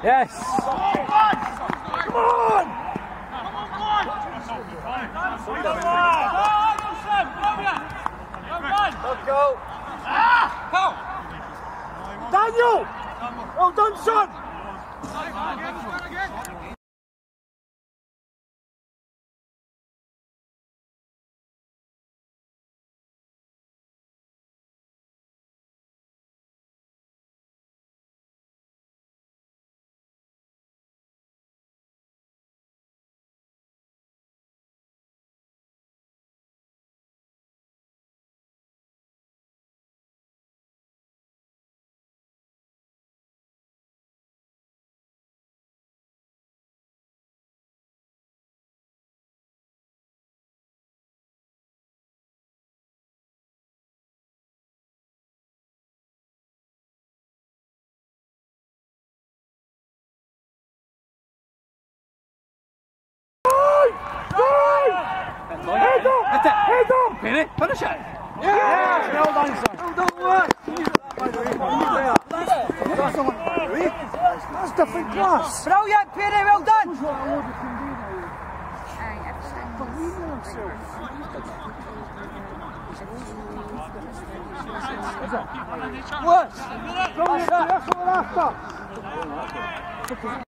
Yes. Come on! Let's go. Daniel! Well done, son! Head on! Finish it! Yeah! Well done, son. Well done, work! That's different class. Brilliant, Perry, well done! What? That's what we're after.